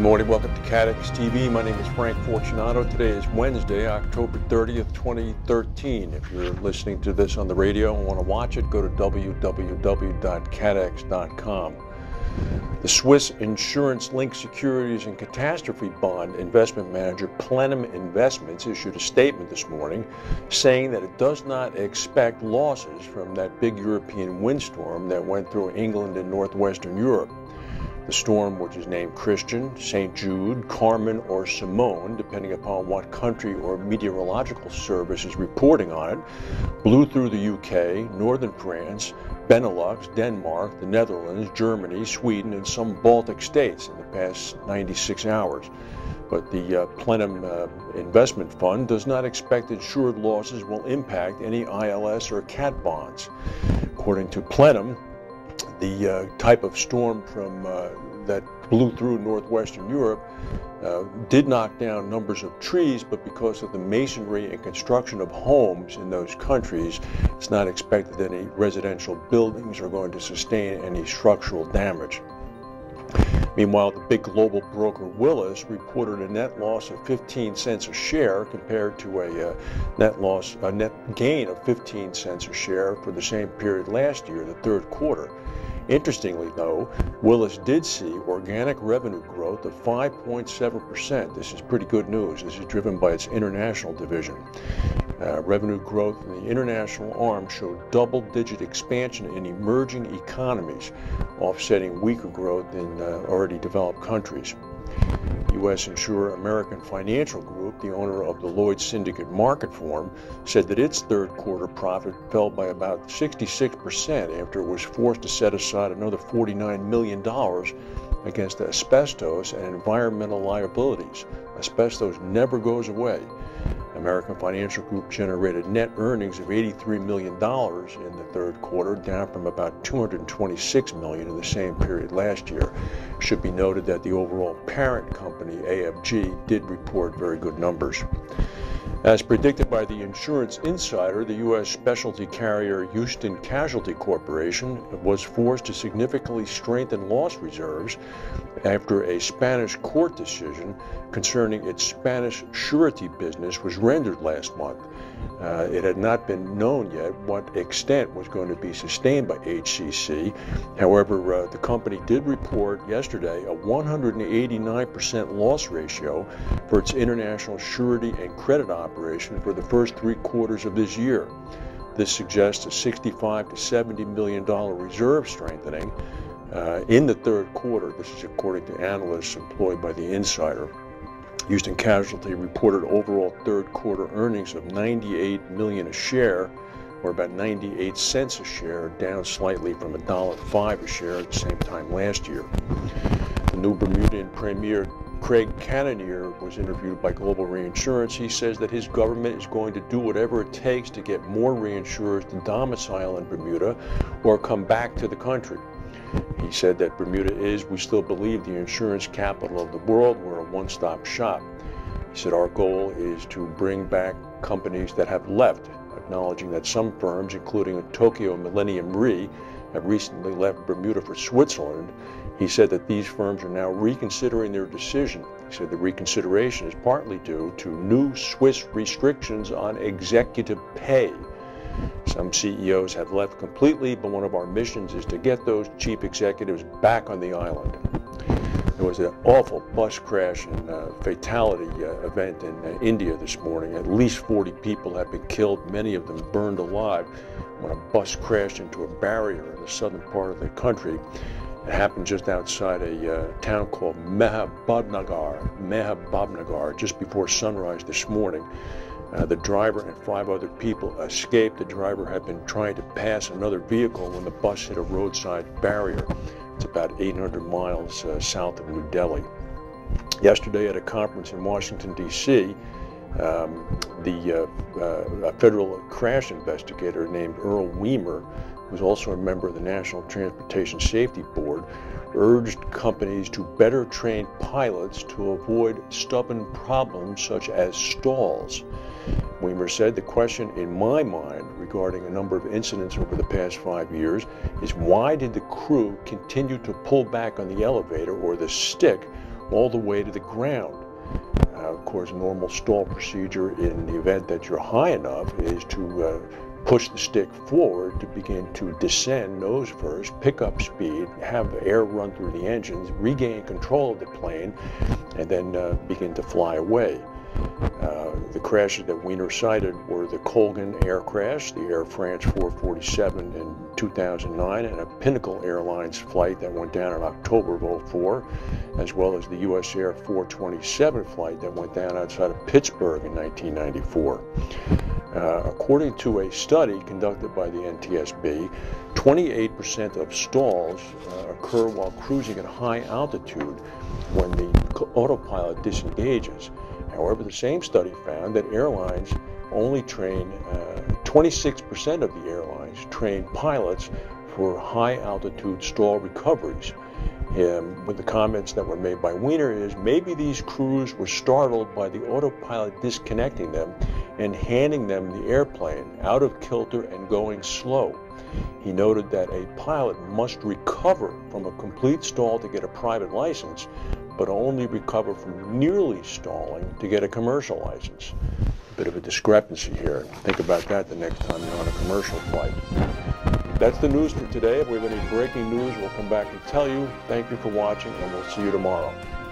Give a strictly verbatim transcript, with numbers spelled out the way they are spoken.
morning, welcome to CATX T V. My name is Frank Fortunato. Today is Wednesday, October thirtieth, twenty thirteen. If you're listening to this on the radio and want to watch it, go to w w w dot catex dot com. The Swiss insurance-linked securities and catastrophe bond investment manager Plenum Investments issued a statement this morning saying that it does not expect losses from that big European windstorm that went through England and northwestern Europe. The storm, which is named Christian, Saint Jude, Carmen, or Simone, depending upon what country or meteorological service is reporting on it, blew through the U K, northern France, Benelux, Denmark, the Netherlands, Germany, Sweden, and some Baltic states in the past ninety-six hours. But the uh, Plenum uh, Investment Fund does not expect insured losses will impact any I L S or cat bonds. According to Plenum, the uh, type of storm from uh, that blew through northwestern Europe uh, did knock down numbers of trees, but because of the masonry and construction of homes in those countries, it's not expected that any residential buildings are going to sustain any structural damage. Meanwhile, the big global broker Willis reported a net loss of fifteen cents a share compared to a uh, net loss, a net gain of fifteen cents a share for the same period last year, the third quarter. Interestingly, though, Willis did see organic revenue growth of five point seven percent. This is pretty good news. This is driven by its international division. Uh, revenue growth in the international arm showed double-digit expansion in emerging economies, offsetting weaker growth in uh, already developed countries. U S insurer American Financial Group, the owner of the Lloyd's Syndicate Market Forum, said that its third quarter profit fell by about sixty-six percent after it was forced to set aside another forty-nine million dollars against asbestos and environmental liabilities. Asbestos never goes away. American Financial Group generated net earnings of eighty-three million dollars in the third quarter, down from about two hundred twenty-six million dollars in the same period last year. It should be noted that the overall parent company, A F G, did report very good numbers. As predicted by the Insurance Insider, the U S specialty carrier Houston Casualty Corporation was forced to significantly strengthen loss reserves after a Spanish court decision concerning its Spanish surety business was rendered last month. Uh, it had not been known yet what extent was going to be sustained by H C C. However, uh, the company did report yesterday a one hundred eighty-nine percent loss ratio for its international surety and credit operation for the first three quarters of this year. This suggests a sixty-five to seventy million dollar reserve strengthening uh, in the third quarter. This is according to analysts employed by the Insider. Houston Casualty reported overall third quarter earnings of ninety-eight million dollars a share, or about ninety-eight cents a share, down slightly from one dollar and five cents a share at the same time last year. The new Bermudian Premier Craig Cannonier was interviewed by Global Reinsurance. He says that his government is going to do whatever it takes to get more reinsurers to domicile in Bermuda or come back to the country. He said that Bermuda is, we still believe, the insurance capital of the world. We're a one-stop shop. He said our goal is to bring back companies that have left, acknowledging that some firms, including Tokio Millennium Re, have recently left Bermuda for Switzerland. He said that these firms are now reconsidering their decision. He said the reconsideration is partly due to new Swiss restrictions on executive pay. Some C E Os have left completely, but one of our missions is to get those chief executives back on the island. There was an awful bus crash and uh, fatality uh, event in uh, India this morning. At least forty people have been killed, many of them burned alive, when a bus crashed into a barrier in the southern part of the country. It happened just outside a uh, town called Mehababnagar, Mehababnagar, just before sunrise this morning. Uh, the driver and five other people escaped. The driver had been trying to pass another vehicle when the bus hit a roadside barrier. It's about eight hundred miles uh, south of New Delhi. Yesterday at a conference in Washington, D C, um, the uh, uh, a federal crash investigator named Earl Weimer, who's also a member of the National Transportation Safety Board, urged companies to better train pilots to avoid stubborn problems such as stalls. Weimer said, the question in my mind regarding a number of incidents over the past five years is why did the crew continue to pull back on the elevator or the stick all the way to the ground. Uh, of course, a normal stall procedure in the event that you're high enough is to uh, push the stick forward to begin to descend nose first, pick up speed, have air run through the engines, regain control of the plane, and then uh, begin to fly away. Uh, the crashes that Wiener cited were the Colgan air crash, the Air France four forty-seven in two thousand nine, and a Pinnacle Airlines flight that went down in October of oh four, as well as the U S Air four twenty-seven flight that went down outside of Pittsburgh in nineteen ninety-four. Uh, according to a study conducted by the N T S B, twenty-eight percent of stalls uh, occur while cruising at high altitude when the autopilot disengages. However, the same study found that airlines only train, twenty-six percent uh, of the airlines train pilots for high altitude stall recoveries. Um, with the comments that were made by Wiener is maybe these crews were startled by the autopilot disconnecting them and handing them the airplane out of kilter and going slow. He noted that a pilot must recover from a complete stall to get a private license, but only recover from nearly stalling to get a commercial license. A bit of a discrepancy here. Think about that the next time you're on a commercial flight. That's the news for today. If we have any breaking news, we'll come back and tell you. Thank you for watching, and we'll see you tomorrow.